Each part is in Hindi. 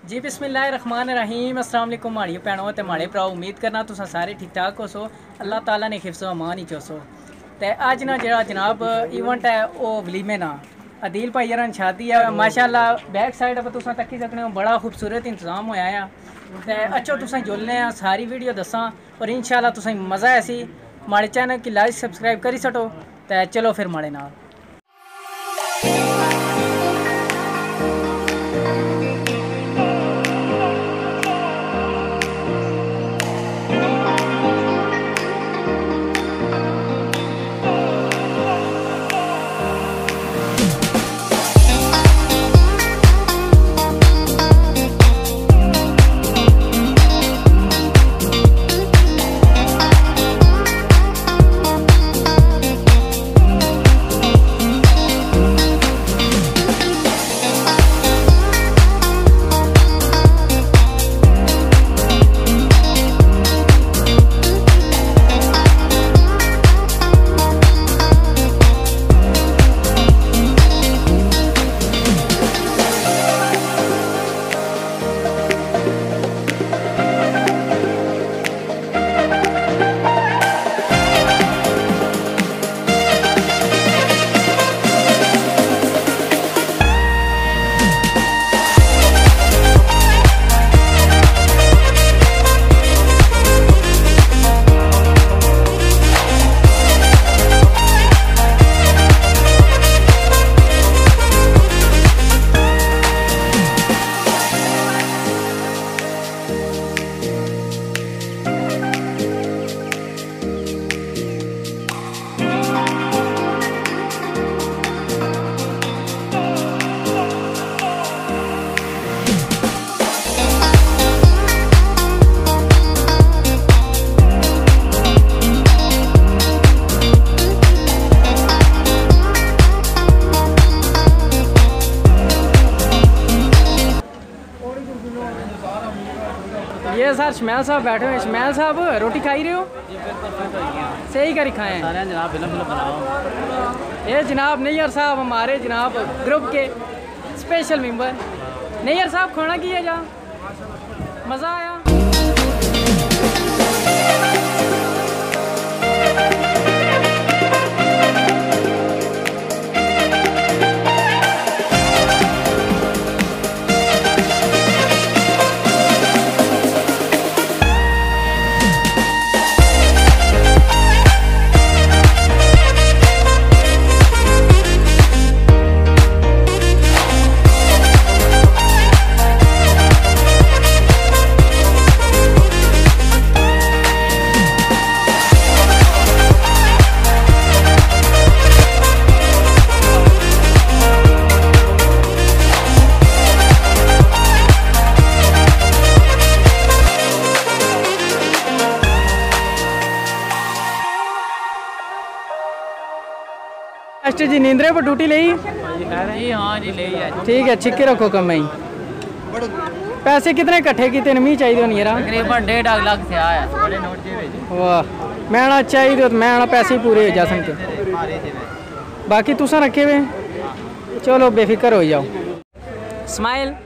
जी बिस्मिल्लाहिर्रहमानिर्रहीम। अस्सलाम वालेकुम माड़ियो भैनों ते माड़े भराओ। उम्मीद करना तुसां सारे ठीक ठाक हो सो। अल्लाह ताला ने हिफ्ज़ो अमान ही चोसो। ते अज ना जेह्ड़ा जनाब इवेंट है वो वलीमे ना अदील भाई यार शादी है माशाल्लाह। बैक साइड पर तुसां तक्की सकने हो बड़ा खूबसूरत इंतजाम होया है। ते अच्छो तुसां जुलने सारी वीडियो दसां और इंशाल्लाह तुसां मज़ा ऐसी माड़े चैनल की लाइक सब्सक्राइब करी सटो। ते चलो फिर माड़े नाल ये सर शमैल साहब बैठे हुए। शमैल साहब रोटी खाई रहे हो? सही करी खाएं जनाब। फिल्म बनाओ। ये जनाब नैयर साहब हमारे जनाब ग्रुप के स्पेशल मेंबर। नैयर साहब खाना किया जा मज़ा आया। मास्टर जी नींदरे पर ड्यूटी ली? जी हाँ जी ले। ठीक है छिक्के रखो कम ही। पैसे कितने इकट्ठे किए मी चाहिए होनी यार? तकरीबन 1.5 लाख से आया। वाह मैं ना चाहिए तो मैं ना पैसे पूरे हो जा सकते। बाकी तुसा रखे हुए चलो बेफिक्र हो जाओ। स्माइल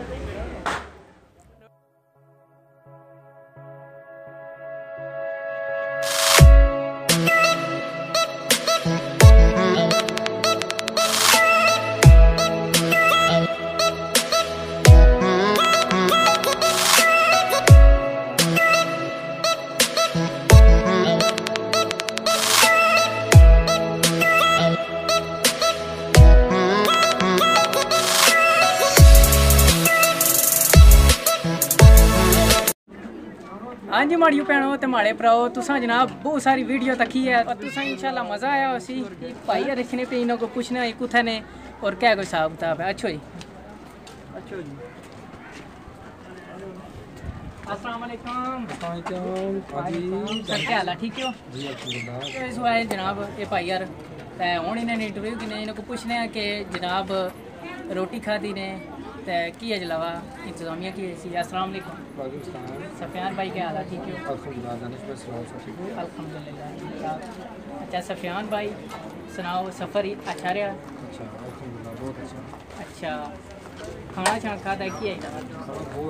हाँ जी माड़ियो भैनों ते माड़े भराओ। तुसा जनाब बहुत सारी वीडियो तकी है और तुसा इंशाल्लाह मज़ा आया उसी भाई रखने पे इन्हों को पूछना है कुत्थे ने और क्या कोई हिसाब किताब है। अच्छो जी अच्छो जी अस्सलाम वालेकुम। सर क्या हाल है? ठीक हो जी? आए जनाब ये भाई यार हूँ इन्हें इंटरव्यू की ने इनको पूछने हैं कि जनाब रोटी खाधी ने तो की अजलावा इंतजामिया की सी। अस्सलाम वालेकुम। सफियान भाई क्या हाल है? ठीक हो? अल्हम्दुलिल्लाह। अच्छा सफियान भाई सुनाओ सफ़र अच्छा रहा? अच्छा खाना शाना खाता है कि बहुत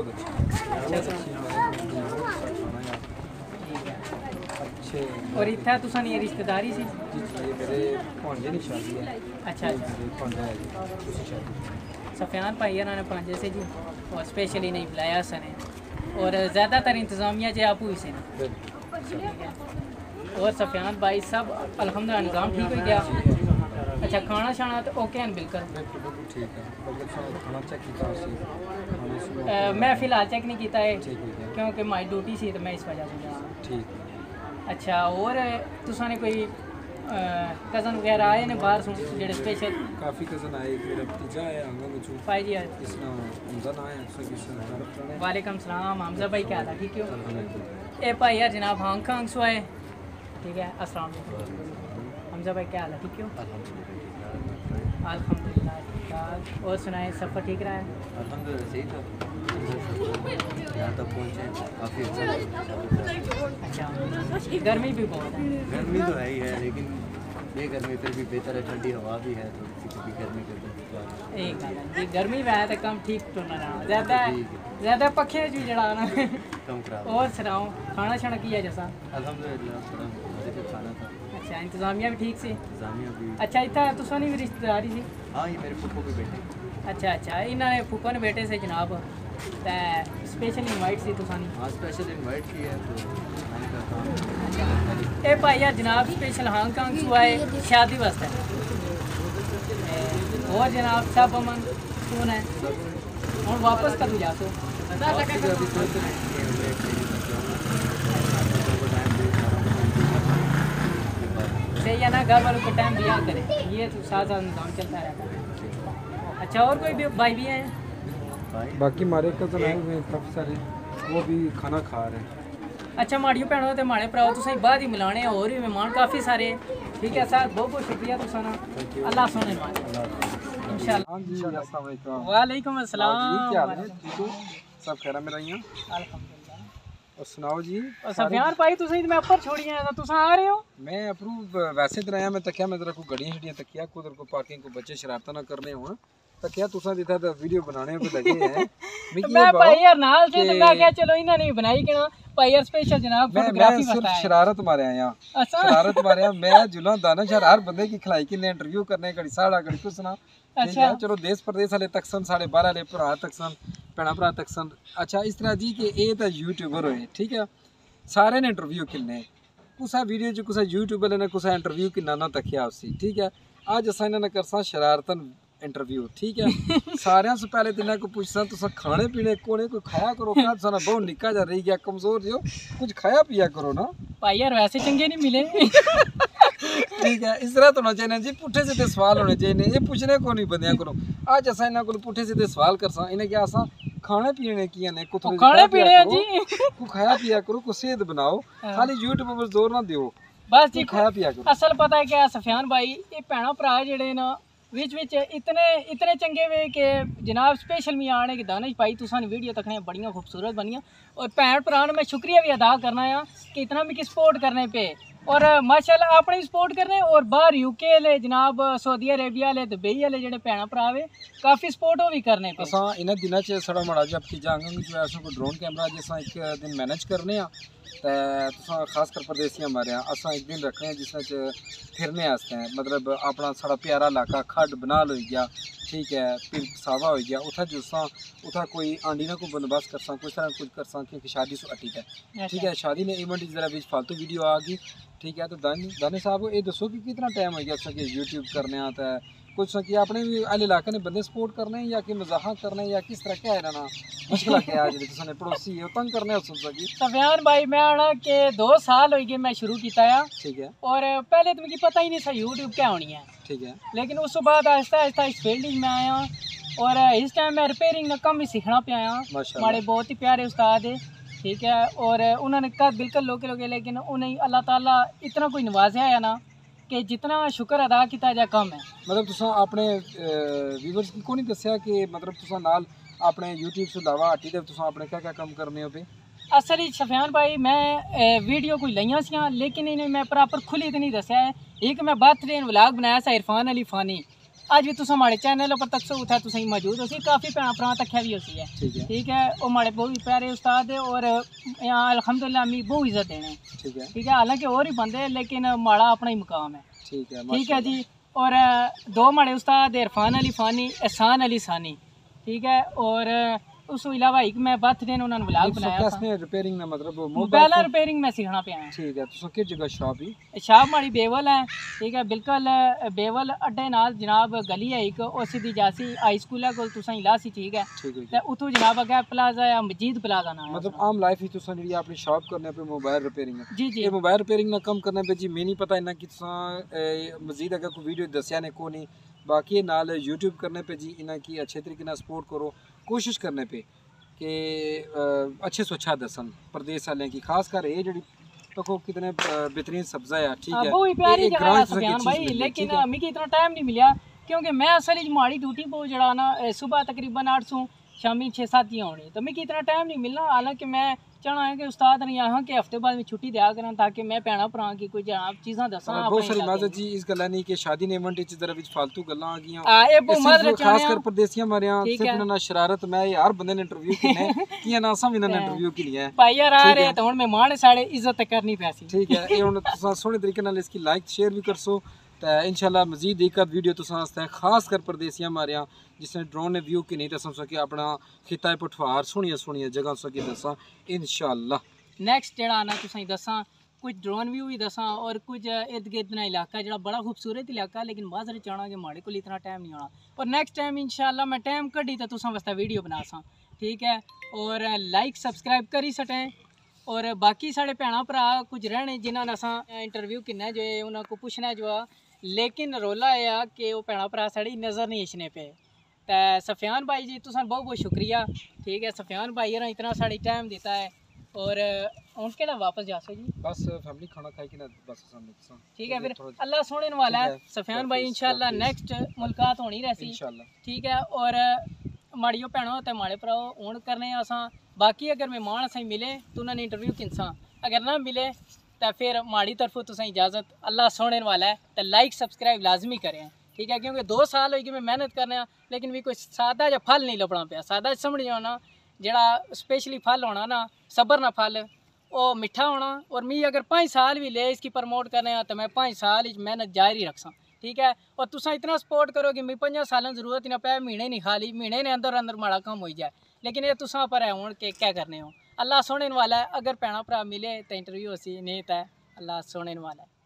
अच्छे और इतना तुसा नहीं रिश्तेदारी सी मेरे भांजे की शादी है। अच्छा सफियान भाई ने भांजे से जी और स्पेशली नहीं बुलाया सने और ज़्यादातर इंतज़ामिया जो आप हुई से और सफियान भाई सब अल्हम्दुलिल्लाह निज़ाम ठीक हो गया। अच्छा खाना शाना तो ओके हैं बिल्कुल ठीक है। खाना चेक किया मैं फ़िलहाल चेक नहीं किया है क्योंकि माई ड्यूटी सी तो मैं इस वजह से ठीक। अच्छा और तुसा ने कोई कज़न वगैरह आए ने बाहर जेडे स्पेशल काफ़ी कज़न आए मेरा भतीजा है आंगा में भाई जी इसना हमजा ना है वालेकुम सलाम हमजा भाई क्या हाल है ठीक हो ए भाई यार जनाब हांगकांग से आए ठीक है अस्सलाम वालेकुम हमजा भाई क्या हाल है ठीक हो अल्हम्दुलिल्लाह ठीक ठाक और सुनाए सफ़र ठीक रहा है अल्हम्दुलिल्लाह सही था यहाँ तक पहुँचे काफ़ी अच्छा गर्मी भी बहुत है गर्मी तो है ही है लेकिन ये गर्मी फिर भी बेहतर है ठंडी हवा भी है तो कभी गर्मी कर एक जी गर्मी में है तो कम ठीक तो ना ज़्यादा पखे जी जड़ा ना कम खराब और सुनाओ खाना शाना किया जैसा अल्हम्दुलिल्लाह थोड़ा मज़े का खाना था। अच्छा इंतज़ामिया भी ठीक से जामिया भी अच्छा इतना तुसा नहीं भी रिश्तेदारी सी हाँ ये मेरे फूफो के बेटे अच्छा अच्छा इन्होंने फूफा ने बेटे से जनाब ते स्पेशल इनवाइट सी तुसा नहीं हाँ स्पेशल इनवाइट की है तो खाने का काम ए भाई यार जनाब स्पेशल हांगकांग से आए शादी वास्ते और जनाब सब अमन कौन है और वापस कब जा तो सही है ना घर वालों को टाइम दिया करे ये तो साथ साथ निज़ाम चलता रहता है। अच्छा और कोई भी भाई भी हैं बाकी हमारे कज़न आए हुए हैं काफ़ी सारे वो भी खाना खा रहे हैं। अच्छा माड़ियो भैनों ते माड़े भराओ तुसें बाद ही मिलाने और भी मेहमान काफ़ी सारे ठीक है सर बहुत बहुत शुक्रिया तुसा ना अल्लाह सोने इंशाल्लाह। हाँ जी अस्सलाम वालेकुम। वालेकुम अस्सलाम क्या हाल है ठीक हो सब खैर मेरा यहाँ अल्हम्दुलिल्लाह। और सुनाओ जी और सफियान भाई तुसें मैं ऊपर छोड़ी है तो तुसा आ रहे हो मैं अप्रूव वैसे तो रहा मैं तकिया मैं तेरा को गड्डियां शड्डियां तकिया को उधर को पार्किंग को बच्चे शरारत ना करने हो तकिया तुसा दिखा तो वीडियो बनाने पे लगे हैं मैं भाई यार नाल से तो मैं क्या चलो इन्होंने नहीं बनाई कि ना भाई यार स्पेशल जनाब फोटोग्राफी मैं सिर्फ शरारत मारे आया शरारत मारे आया मैं जुला दानिश हर बंदे की खिलाई की इंटरव्यू करने घड़ी साड़ा घड़ी कुछ ना अच्छा चलो देश प्रदेश वाले तक सन साढ़े 12 वाले भरा तक सन भैन भरा तक सन। अच्छा इस तरह जी कि ये तो यूट्यूबर होए ठीक है सारे ने इंटरव्यू किन्ने कुसा वीडियो च कुसा यूट्यूबर ने कुसा इंटरव्यू किन्ना ना तकिया उसी ठीक है आज असा इन्होंने करसा शरारतन इंटरव्यू ठीक है सारे से पहले तो इन्हें को पूछना तुसा खाने पीने कोने कोई खाया करो क्या तुसा बहुत निक्का जा रही गया कमजोर जो कुछ खाया पिया करो ना भाई यार वैसे चंगे नहीं मिले ठीक है इस तरह तो होना चाहिए जी पुठे सीधे सवाल होने चाहिए ये पूछने को नहीं बंदिया करो आज असा इन्हों को पुठे सीधे सवाल करसा इन्हें क्या असा खाने पीने की ने को थोड़ी खाने पीने जी को खाया पिया करो को सेहत बनाओ खाली यूट्यूब पर जोर ना दियो बस जी खाया पिया करो। असल पता है क्या सफियान भाई ये भैन भरा जेडे ना विच इतने चंगे वे कि जनाब स्पेशल मी आने कि दानिश भाई तुसा ने वीडियो तकने बड़ियां खूबसूरत बनियां और भैन भरा मैं शुक्रिया भी अदा करना है कि इतना मिगी सपोर्ट करने पे और माशाल्लाह अपने सपोर्ट करने और बाहर यूके ले जनाब सऊदी अरेबिया ले दुबई वाले जेडे भैन भरा वे काफ़ी सपोर्ट भी करने पे असा इन दिनों च साढ़ा माड़ा जब की जांगा जो ऐसा कोई ड्रोन कैमरा जिस एक दिन मैनेज करने तो खास कर परदेसी हमारे यहाँ असा एक दिन रखने जिसमें फिरने आस्ते हैं मतलब अपना साड़ा प्यारा इलाका खड्ड बनाल हो गया ठीक है फिर सावा हो गया उठा जुसा उठा कोई आंडी ना को बंदोबस्त कर कुछ तरह कुछ कर क्योंकि शादी से अटी है ठीक है शादी ने इवेंट जरा बीच फालतू वीडियो आ गई ठीक है तो दाने साहब ये दसो कि कितना टाइम हो गया कि यूट्यूब करने आता है कुछ कि अपने भी अल इलाके ने बंदे सपोर्ट करने या कि मजाक करने या किस तरह क्या है ना मुश्किल क्या है जो पड़ोसी है तंग करने सफियान भाई मैं आना के 2 साल हो गए मैं शुरू किया ठीक है और पहले तो मुझे पता ही नहीं था यूट्यूब क्या होनी है ठीक है लेकिन उस बाद आहिस्ता आहिस्ता इस फील्ड में आया और इस टाइम मैं रिपेयरिंग का कम भी सीखना पे आया हमारे बहुत ही प्यारे उस्ताद है ठीक है और उन्होंने कहा बिल्कुल लोके लेकिन उन्हें अल्लाह ताला इतना कोई नवाजा है ना कि जितना शुक्र अदा किया जाए कम है मतलब तुसा अपने व्यूअर्स को नहीं दसिया कि मतलब तुसा नाल अपने यूट्यूब से अलावा हटी दे तुसा अपने क्या काम करने हो पे असल सफियान भाई मैं वीडियो कोई लिया सी लेकिन इन्हें मैं प्रॉपर खुली तो नहीं दसिया है एक मैं बर्थडे व्लॉग बनाया सा इरफान अली फानी अज भी तुस हमारे चैनल पर तक उत्थे तुसें मौजूद हो काफ़ी भैन भ्रा तक्या भी होती है ठीक है वो हमारे बहुत ही प्यारे उस्ताद है और यहाँ अल्हम्दुलिल्लाह अम्मी बहुत इज्जत देने ठीक है हालांकि और ही बंदे हैं लेकिन माड़ा अपना ही मुकाम है ठीक है जी। और दो हमारे उस्ताद इरफान अली फानी एहसान अली सानी ठीक है और उस तो अलावा एक मैं बर्थडे ने उन्होंने व्लॉग बनाया था रिपेयरिंग ना मतलब मोबाइल रिपेयरिंग में सीखना पे आया ठीक है तो किस जगह शॉप ही शॉप हमारी बेवल है ठीक है बिल्कुल बेवल अड्डे नाल जनाब गली है एक और सीधी जासी हाई स्कूल है कोल तुसां इलासी ठीक है ते उतो जनाब अगे प्लाजा या मजीद प्लाजा ना मतलब आम लाइफ ही तुसां जेडी अपनी शॉप करने पे मोबाइल रिपेयरिंग जी जी ये मोबाइल रिपेयरिंग ना कम करने पे जी मैं नहीं पता इना कि तुसां मजीद अगर कोई वीडियो दसिया ने को नहीं बाकी नाल यूट्यूब करने पे जी इना की अच्छे तरीके ना सपोर्ट करो कोशिश करने पे कि अच्छे से अच्छा दसन प्रदेश वाले की खास कर ये जड़ी तो कितने बेहतरीन सब्जा है ठीक है बहुत प्यारी जगह है सफियान भाई लेकिन मिगी इतना टाइम नहीं मिला क्योंकि मैं असल माड़ी ड्यूटी पर जड़ा ना सुबह तकरीबन 8 से शामी 6-7 ही आनी तो मिगी इतना टाइम नहीं मिलना हालांकि मैं चाहना है कि उस्ताद ने यहाँ के हफ्ते बाद में छुट्टी दिया करा ताकि मैं भैन भरा की कोई चीज़ां दसा बहुत सारी माजत जी इस गल्ला नहीं कि शादी ने इवेंट इच जरा विच फालतू गल्लां आ गईयां खास कर परदेसियां मारियां सिर्फ ना शरारत मैं यार बंदे ने इंटरव्यू किने किया ना सब इन्होंने इंटरव्यू की लिया है भाई यार आ रहे तो हुन मेहमान साढ़े इज्जत करनी पैसी ठीक है ये हुन तुसां सोहने तरीके नाल इसकी लाइक शेयर भी करसो तो इंशाल्लाह मजीद एक आध वीडियो तुसां वास्ते खास कर परदेसियां मारियां जिसने ड्रोन ने व्यू की नहीं दसा सके अपना खिता पठवार सोहनियां जगह सके दसा इंशाल्लाह नेक्स्ट जेड़ा आना तुसें दसा कुछ ड्रोन व्यू भी दसा और कुछ इर्द गिर्द ना इलाका जेड़ा बड़ा खूबसूरत इलाका लेकिन माजर चाहना कि माड़े को इतना टाइम नहीं आना और नेक्स्ट टाइम इंशाल्लाह मैं टाइम कड्डी तो तुसां वास्ते वीडियो बना सा ठीक है और लाइक सब्सक्राइब करी सटें और बाकी साढ़े भैन भरा कुछ रहने जिन्होंने असा इंटरव्यू किन्ना जो है उन्होंने को पूछना जो लेकिन रोला है कि वो भैन भरा साड़ी नज़र नहीं इछने पे तो सफियान भाई जी तुसा बहुत बहुत शुक्रिया ठीक है सफियान भाई ने इतना साड़ी टाइम देता है और उन केड़ा वापस जासो जी बस फैमिली खाना खाई कि ना बस ठीक है फिर अल्लाह सोने वाला है सफियान भाई इंशाल्लाह नेक्स्ट मुलाकात होनी रहसी ठीक है और माड़ियो भैनों ते माड़े भराओ हूँ करने असां बाकी अगर मेहमान असें मिले तो उन्होंने इंटरव्यू किनसा अगर ना मिले तो फिर माड़ी तरफों तुसें इजाज़त अल्लाह सोने वाला है तो लाइक सब्सक्राइब लाजमी करें ठीक है क्योंकि 2 साल होगी मैं मेहनत करने लेकिन भी कोई सादा या फल नहीं लभना पाया सादा समझ जाना जेड़ा स्पेशली फल होना ना सबर ना फल वो मिठा होना और मी अगर 5 साल भी ले इसकी प्रमोट करने तो मैं 5 साल मेहनत जारी रखसा ठीक है और तुसा इतना सपोर्ट करो कि मैं 5 सालों जरूरत ही ना पाए महीने नहीं खाली महीने ने अंदर अंदर माड़ा काम हो जाए लेकिन ये तुसा पर है हूँ कि क्या करने हो अल्लाह सोने वाला है अगर भैन भरा मिले तो इंटरव्यू असी नहीं तो अल्लाह सोने वाला है।